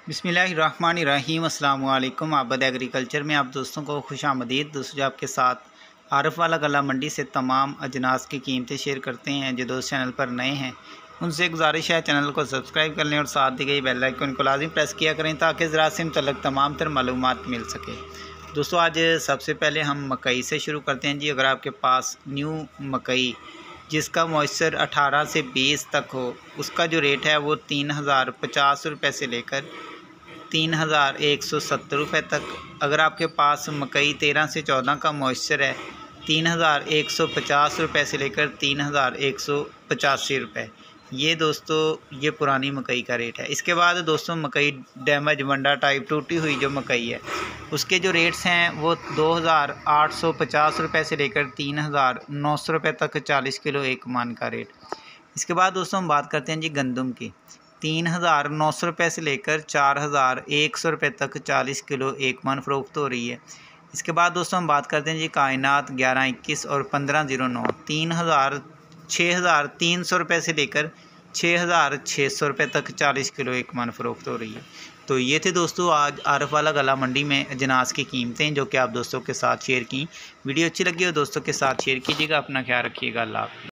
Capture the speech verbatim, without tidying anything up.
बिस्मिल्लाहिर्रहमानिर्रहीम। अस्सलाम वालेकुम। आबद एग्रीकल्चर में आप दोस्तों को खुशामदीद। दोस्तों जो आपके साथ आरफ वाला गला मंडी से तमाम अजनास की कीमतें शेयर करते हैं। जो दोस्त चैनल पर नए हैं उनसे गुजारिश है चैनल को सब्सक्राइब कर लें और साथ दी गई बेल आइकन को लाजिम प्रेस किया करें ताकि ज़राअत से मुतल्लिक़ तमाम तर मालूमात मिल सके। दोस्तों आज सबसे पहले हम मकई से शुरू करते हैं जी। अगर आपके पास न्यू मकई जिसका मॉइस्चर अठारह से बीस तक हो, उसका जो रेट है वो तीन हज़ार पचास रुपये से लेकर तीन हज़ार एक सौ सत्तर रुपये तक। अगर आपके पास मकई तेरह से चौदह का मॉइस्चर है, तीन हज़ार एक सौ पचास रुपये से लेकर तीन हज़ार एक सौ पचासी रुपये। ये दोस्तों ये पुरानी मकई का रेट है। इसके बाद दोस्तों मकई डैमेज वंडा टाइप टूटी हुई जो मकई है उसके जो रेट्स हैं वो दो हज़ार आठ सौ पचास रुपये से लेकर तीन हज़ार नौ सौ रुपये तक चालीस किलो एक मन का रेट। इसके बाद दोस्तों हम बात करते हैं जी गंदम की। तीन हज़ार नौ सौ रुपये से लेकर चार हज़ार एक सौ रुपये तक चालीस किलो एक मन फ़रोख्त हो रही है। इसके बाद दोस्तों हम बात करते हैं जी कायनात ग्यारह इक्कीस और पंद्रह ज़ीरो नौ। तीन हज़ार छः हज़ार तीन सौ रुपये से लेकर छः हज़ार छः सौ रुपये तक चालीस किलो एक मन फ़रोख्त हो रही है। तो ये थे दोस्तों आज आरफ वाला गला मंडी में अजनास की कीमतें जो कि आप दोस्तों के साथ शेयर की। वीडियो अच्छी लगी हो दोस्तों के साथ शेयर कीजिएगा। अपना ख्याल रखिएगा। अल्लाह हाफ़िज़।